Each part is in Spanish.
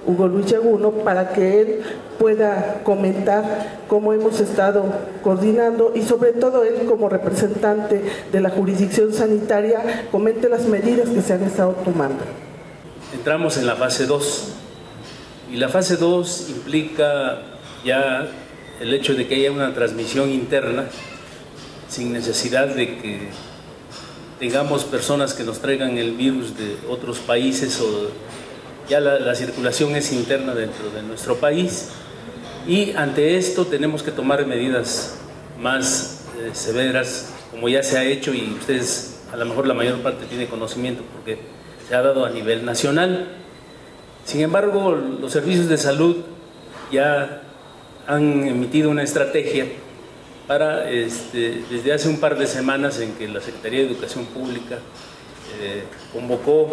Hugo Luis Yaguno, para que él pueda comentar cómo hemos estado coordinando y sobre todo él como representante de la jurisdicción sanitaria comente las medidas que se han estado tomando. Entramos en la fase 2 y la fase 2 implica ya el hecho de que haya una transmisión interna sin necesidad de que tengamos personas que nos traigan el virus de otros países, o ya la circulación es interna dentro de nuestro país, y ante esto tenemos que tomar medidas más severas, como ya se ha hecho, y ustedes a lo mejor la mayor parte tiene conocimiento porque se ha dado a nivel nacional. Sin embargo, los servicios de salud ya han emitido una estrategia para, desde hace un par de semanas en que la Secretaría de Educación Pública convocó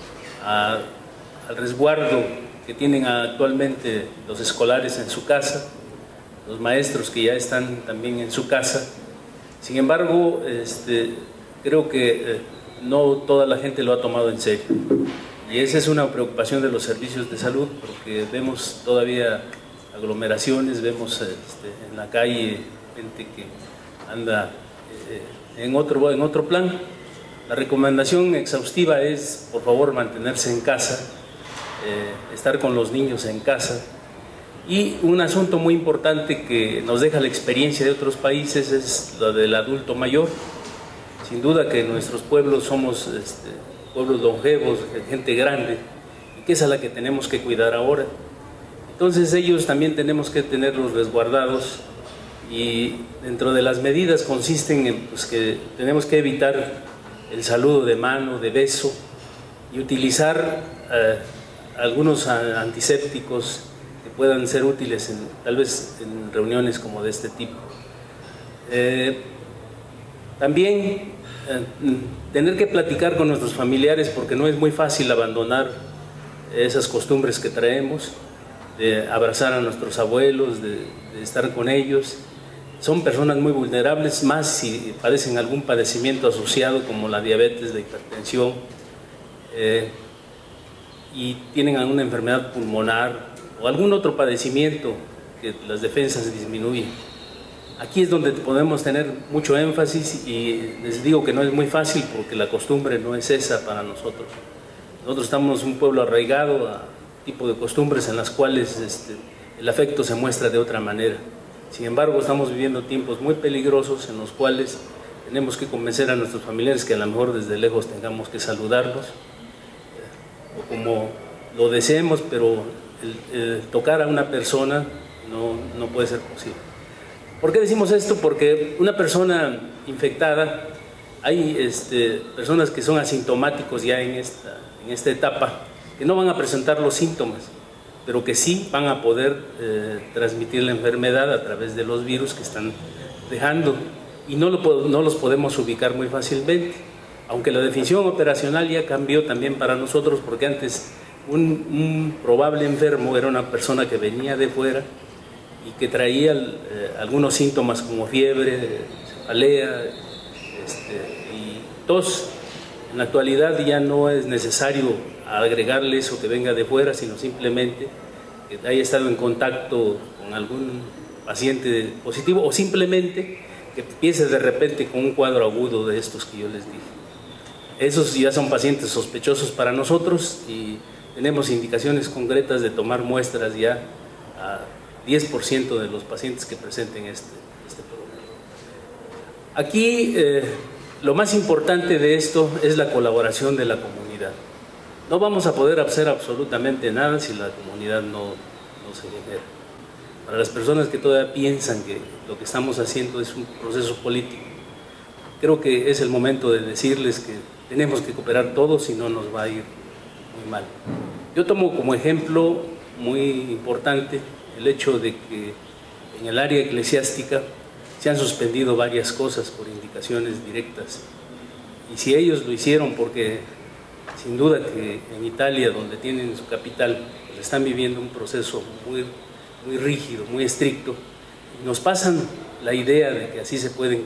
al resguardo que tienen actualmente los escolares en su casa, los maestros que ya están también en su casa. Sin embargo, creo que no toda la gente lo ha tomado en serio. Y esa es una preocupación de los servicios de salud, porque vemos todavía aglomeraciones, vemos en la calle gente que anda en otro plan. La recomendación exhaustiva es, por favor, mantenerse en casa, estar con los niños en casa. Y un asunto muy importante que nos deja la experiencia de otros países es lo del adulto mayor. Sin duda que nuestros pueblos somos pueblos longevos, gente grande, y que es a la que tenemos que cuidar ahora. Entonces ellos también tenemos que tenerlos resguardados, y dentro de las medidas consisten en que tenemos que evitar el saludo de mano, de beso, y utilizar algunos antisépticos que puedan ser útiles tal vez en reuniones como de este tipo. También tener que platicar con nuestros familiares, porque no es muy fácil abandonar esas costumbres que traemos, de abrazar a nuestros abuelos, de estar con ellos. Son personas muy vulnerables, más si padecen algún padecimiento asociado como la diabetes, la hipertensión, y tienen alguna enfermedad pulmonar o algún otro padecimiento que las defensas disminuyen. Aquí es donde podemos tener mucho énfasis, y les digo que no es muy fácil porque la costumbre no es esa para nosotros. Nosotros estamos un pueblo arraigado a tipo de costumbres en las cuales el afecto se muestra de otra manera. Sin embargo, estamos viviendo tiempos muy peligrosos en los cuales tenemos que convencer a nuestros familiares que a lo mejor desde lejos tengamos que saludarlos, o como lo deseemos, pero el tocar a una persona no puede ser posible. ¿Por qué decimos esto? Porque una persona infectada, hay personas que son asintomáticos ya en esta etapa, que no van a presentar los síntomas, pero que sí van a poder transmitir la enfermedad a través de los virus que están dejando, y no los podemos ubicar muy fácilmente, aunque la definición operacional ya cambió también para nosotros, porque antes un probable enfermo era una persona que venía de fuera y que traía algunos síntomas como fiebre, cefalea y tos. En la actualidad ya no es necesario agregarle eso que venga de fuera, sino simplemente que haya estado en contacto con algún paciente positivo, o simplemente que empiece de repente con un cuadro agudo de estos que yo les dije. Esos ya son pacientes sospechosos para nosotros, y tenemos indicaciones concretas de tomar muestras ya a 10% de los pacientes que presenten este problema. Aquí lo más importante de esto es la colaboración de la comunidad. No vamos a poder hacer absolutamente nada si la comunidad no se genera. Para las personas que todavía piensan que lo que estamos haciendo es un proceso político, creo que es el momento de decirles que tenemos que cooperar todos, si no nos va a ir muy mal. Yo tomo como ejemplo muy importante el hecho de que en el área eclesiástica se han suspendido varias cosas por indicaciones directas, y si ellos lo hicieron porque sin duda que en Italia, donde tienen su capital, pues están viviendo un proceso muy rígido, muy estricto, y nos pasan la idea de que así se pueden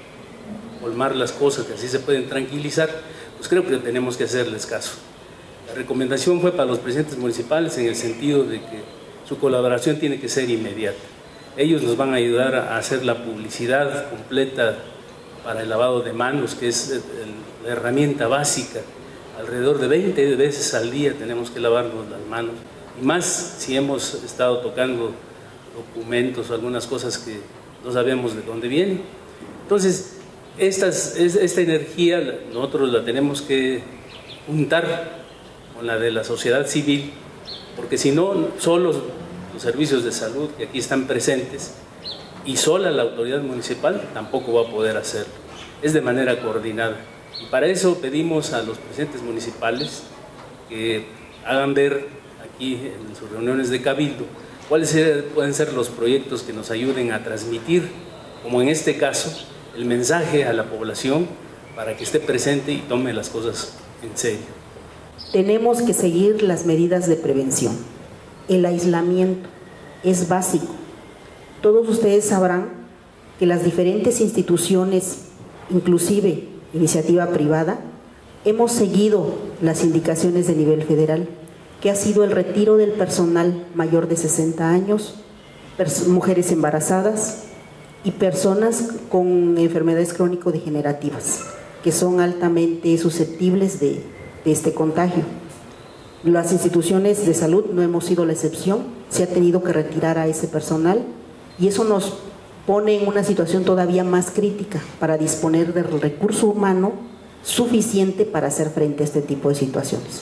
colmar las cosas, que así se pueden tranquilizar, pues creo que tenemos que hacerles caso. recomendación fue para los presidentes municipales en el sentido de que su colaboración tiene que ser inmediata. Ellos nos van a ayudar a hacer la publicidad completa para el lavado de manos, que es la herramienta básica. Alrededor de 20 veces al día tenemos que lavarnos las manos, y más si hemos estado tocando documentos o algunas cosas que no sabemos de dónde vienen. Entonces, esta energía nosotros la tenemos que juntar con la de la sociedad civil, porque si no, solo los servicios de salud que aquí están presentes y sola la autoridad municipal tampoco va a poder hacerlo. Es de manera coordinada. Y para eso pedimos a los presidentes municipales que hagan ver aquí en sus reuniones de cabildo cuáles pueden ser los proyectos que nos ayuden a transmitir, como en este caso, el mensaje a la población para que esté presente y tome las cosas en serio. Tenemos que seguir las medidas de prevención. El aislamiento es básico. Todos ustedes sabrán que las diferentes instituciones, inclusive iniciativa privada, hemos seguido las indicaciones de nivel federal, que ha sido el retiro del personal mayor de 60 años, mujeres embarazadas y personas con enfermedades crónico-degenerativas, que son altamente susceptibles de este contagio. Las instituciones de salud no hemos sido la excepción, se ha tenido que retirar a ese personal y eso nos pone en una situación todavía más crítica para disponer del recurso humano suficiente para hacer frente a este tipo de situaciones.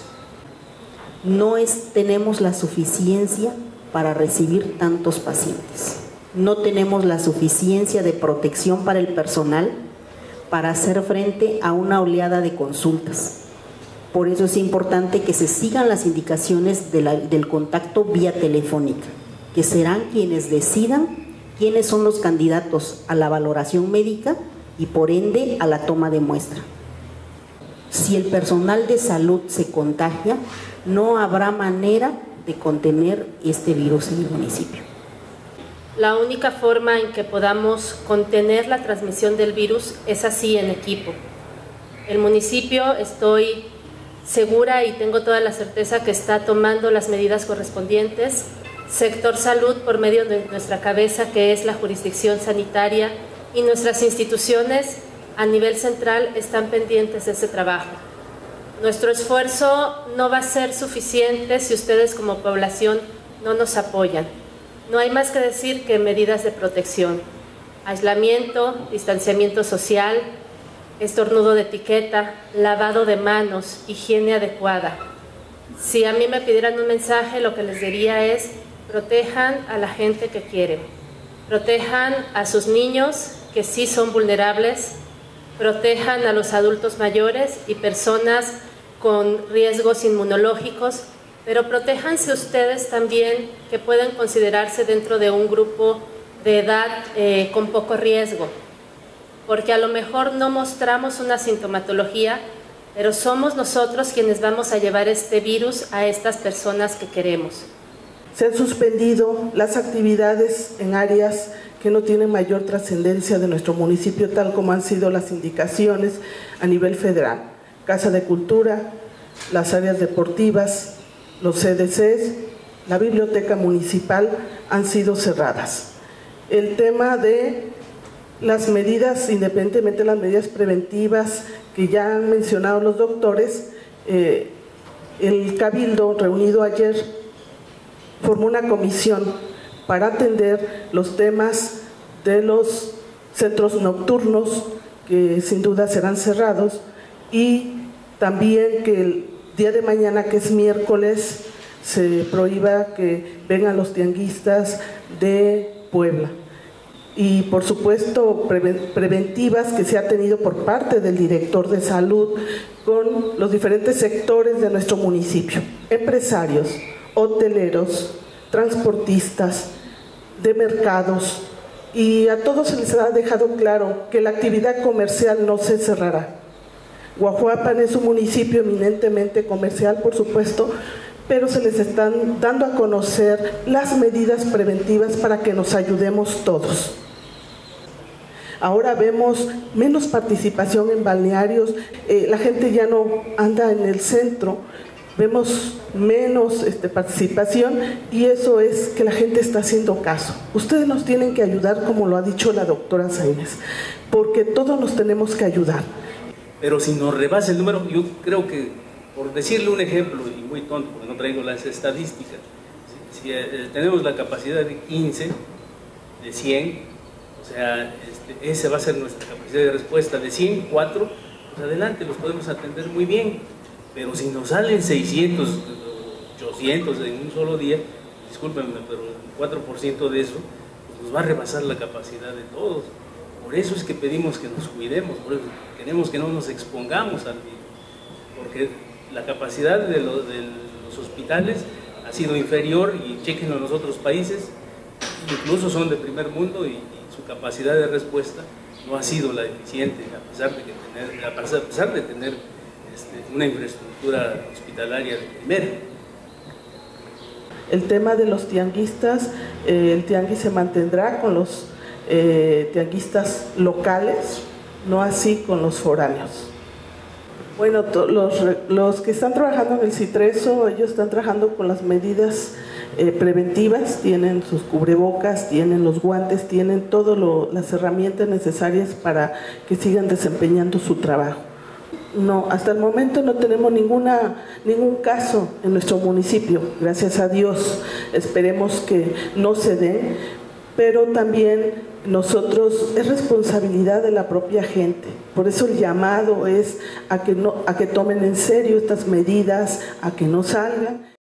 No tenemos la suficiencia para recibir tantos pacientes, no tenemos la suficiencia de protección para el personal para hacer frente a una oleada de consultas. Por eso es importante que se sigan las indicaciones del contacto vía telefónica, que serán quienes decidan quiénes son los candidatos a la valoración médica y por ende a la toma de muestra. Si el personal de salud se contagia, no habrá manera de contener este virus en el municipio. La única forma en que podamos contener la transmisión del virus es así, en equipo. El municipio, estoy segura y tengo toda la certeza que está tomando las medidas correspondientes. Sector salud, por medio de nuestra cabeza, que es la jurisdicción sanitaria, y nuestras instituciones a nivel central están pendientes de ese trabajo. Nuestro esfuerzo no va a ser suficiente si ustedes como población no nos apoyan. No hay más que decir que medidas de protección: aislamiento, distanciamiento social, estornudo de etiqueta, lavado de manos, higiene adecuada. Si a mí me pidieran un mensaje, lo que les diría es: protejan a la gente que quieren, protejan a sus niños que sí son vulnerables, protejan a los adultos mayores y personas con riesgos inmunológicos, pero protéjanse ustedes también, que pueden considerarse dentro de un grupo de edad con poco riesgo, porque a lo mejor no mostramos una sintomatología, pero somos nosotros quienes vamos a llevar este virus a estas personas que queremos. Se han suspendido las actividades en áreas que no tienen mayor trascendencia de nuestro municipio, tal como han sido las indicaciones a nivel federal: Casa de Cultura, las áreas deportivas, los CDCs, la biblioteca municipal han sido cerradas. El tema de las medidas, independientemente de las medidas preventivas que ya han mencionado los doctores, el Cabildo reunido ayer formó una comisión para atender los temas de los centros nocturnos, que sin duda serán cerrados, y también que el día de mañana, que es miércoles, se prohíba que vengan los tianguistas de Puebla. Y por supuesto preventivas que se ha tenido por parte del director de salud con los diferentes sectores de nuestro municipio: empresarios, hoteleros, transportistas, de mercados, y a todos se les ha dejado claro que la actividad comercial no se cerrará. Guajuapan es un municipio eminentemente comercial, por supuesto, pero se les están dando a conocer las medidas preventivas para que nos ayudemos todos. Ahora vemos menos participación en balnearios, la gente ya no anda en el centro, vemos menos participación, y eso es que la gente está haciendo caso. Ustedes nos tienen que ayudar, como lo ha dicho la doctora Sáenz, porque todos nos tenemos que ayudar. Pero si nos rebasa el número, yo creo que, por decirle un ejemplo, y muy tonto, porque no traigo las estadísticas, si tenemos la capacidad de 15, de 100, o sea, esa va a ser nuestra capacidad de respuesta. De 100, 4, pues adelante, los podemos atender muy bien. Pero si nos salen 600, 800 en un solo día, discúlpenme, pero el 4% de eso pues nos va a rebasar la capacidad de todos. Por eso es que pedimos que nos cuidemos, por eso queremos que no nos expongamos al virus, porque la capacidad de los hospitales ha sido inferior, y chequenlo en los otros países, incluso son de primer mundo, y su capacidad de respuesta no ha sido la eficiente, a pesar de tener una infraestructura hospitalaria de primera. El tema de los tianguistas, el tianguis se mantendrá con los tianguistas locales, no así con los foráneos. Bueno, los que están trabajando en el CITRESO, ellos están trabajando con las medidas preventivas, tienen sus cubrebocas, tienen los guantes, tienen todas las herramientas necesarias para que sigan desempeñando su trabajo. No, hasta el momento no tenemos ningún caso en nuestro municipio, gracias a Dios. Esperemos que no se den, pero también nosotros, es responsabilidad de la propia gente. Por eso el llamado es a que tomen en serio estas medidas, a que no salgan.